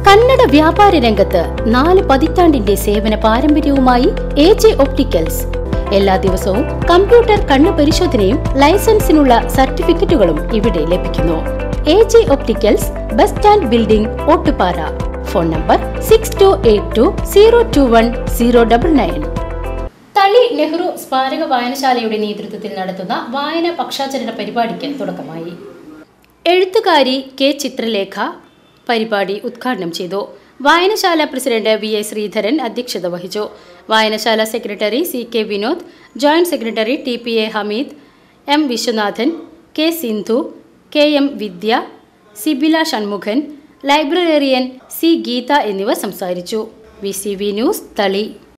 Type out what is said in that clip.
കന്നഡ വ്യാപാര രംഗത്ത് 4 പതിറ്റാണ്ടിന്റെ സേവന പാരമ്പര്യവുമായി AJ ഒപ്റ്റിക്കൽസ്. എല്ലാ ദിവസവും കമ്പ്യൂട്ടർ കണ്ണു പരിശോധനയും ലൈസൻസിനുള്ള സർട്ടിഫിക്കറ്റുകളും ഇവിടെ ലഭിക്കുന്നു. AJ opticals, bus stand building, Ottupara. Phone number 6282021099. Thali Nehru സ്മാരക വായനശാലയുടെ നേതൃത്വത്തിൽ നടത്തുന്ന വായന പക്ഷാചരണ പരിപാടിക്ക് തുടക്കമായി. എഴുത്തുകാരി K. ചിത്രലേഖ പരിപാടി ഉദ്ഘാടനം ചെയ്തു. വായനശാല പ്രസിഡന്റ് VI ശ്രീധരൻ അധ്യക്ഷത വഹിച്ചു. വായനശാല secretary CK Vinod, joint secretary TPA Hameed, M. Viswanathan, K. Sindhu, KM Vidya, Sibila Shanmukhan, librarian C. Geetha എന്നിവർ സംസാരിച്ചു. VCV ന്യൂസ്, തളി.